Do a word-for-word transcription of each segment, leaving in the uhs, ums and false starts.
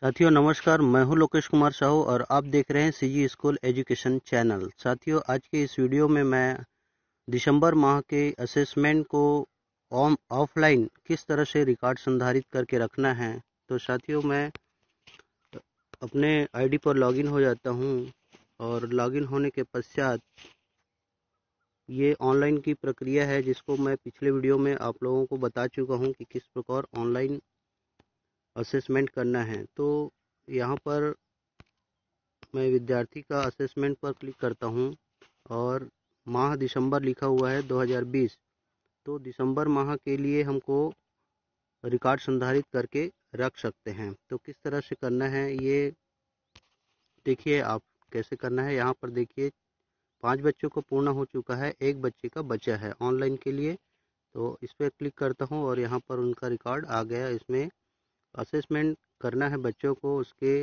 साथियों नमस्कार, मैं हूं लोकेश कुमार साहू और आप देख रहे हैं सीजी स्कूल एजुकेशन चैनल। साथियों आज के इस वीडियो में मैं दिसंबर माह के असेसमेंट को ऑफलाइन किस तरह से रिकॉर्ड संधारित करके रखना है। तो साथियों मैं अपने आईडी पर लॉगिन हो जाता हूं और लॉगिन होने के पश्चात ये ऑनलाइन की प्रक्रिया है जिसको मैं पिछले वीडियो में आप लोगों को बता चुका हूं कि किस प्रकार ऑनलाइन असेसमेंट करना है। तो यहाँ पर मैं विद्यार्थी का असेसमेंट पर क्लिक करता हूं और माह दिसंबर लिखा हुआ है दो हज़ार बीस। तो दिसंबर माह के लिए हमको रिकॉर्ड संधारित करके रख सकते हैं। तो किस तरह से करना है ये देखिए आप कैसे करना है। यहाँ पर देखिए पांच बच्चों को पूर्ण हो चुका है, एक बच्चे का बचा है ऑनलाइन के लिए। तो इस पर क्लिक करता हूँ और यहाँ पर उनका रिकॉर्ड आ गया। इसमें असेसमेंट करना है बच्चों को उसके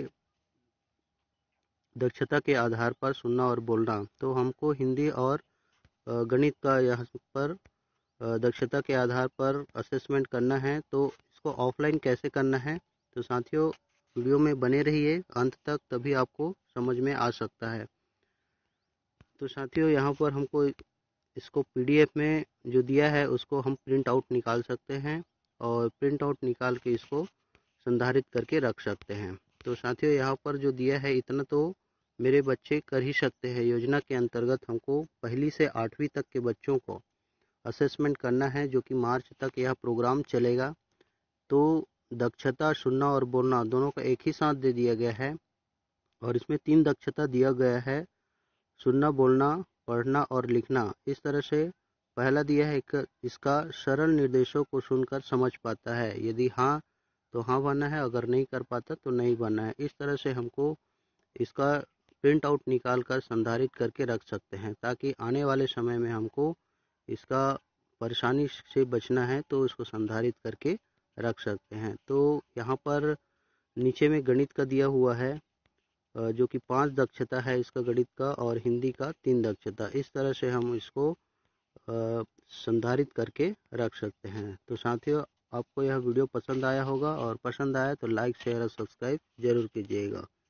दक्षता के आधार पर सुनना और बोलना। तो हमको हिंदी और गणित का यहाँ पर दक्षता के आधार पर असेसमेंट करना है। तो इसको ऑफलाइन कैसे करना है तो साथियों वीडियो में बने रहिए अंत तक, तभी आपको समझ में आ सकता है। तो साथियों यहाँ पर हमको इसको पीडीएफ में जो दिया है उसको हम प्रिंट आउट निकाल सकते हैं और प्रिंट आउट निकाल के इसको संधारित करके रख सकते हैं। तो साथियों यहाँ पर जो दिया है इतना तो मेरे बच्चे कर ही सकते हैं। योजना के अंतर्गत हमको पहली से आठवीं तक के बच्चों को असेसमेंट करना है जो कि मार्च तक यह प्रोग्राम चलेगा। तो दक्षता सुनना और बोलना दोनों का एक ही साथ दे दिया गया है और इसमें तीन दक्षता दिया गया है, सुनना, बोलना, पढ़ना और लिखना। इस तरह से पहला दिया है एक इसका सरल निर्देशों को सुनकर समझ पाता है, यदि हाँ तो हाँ बनना है, अगर नहीं कर पाता तो नहीं बनना है। इस तरह से हमको इसका प्रिंट आउट निकाल कर संधारित करके रख सकते हैं ताकि आने वाले समय में हमको इसका परेशानी से बचना है तो इसको संधारित करके रख सकते हैं। तो यहाँ पर नीचे में गणित का दिया हुआ है जो कि पांच दक्षता है इसका गणित का और हिंदी का तीन दक्षता। इस तरह से हम इसको संधारित करके रख सकते हैं। तो साथियों आपको यह वीडियो पसंद आया होगा और पसंद आया तो लाइक शेयर और सब्सक्राइब जरूर कीजिएगा।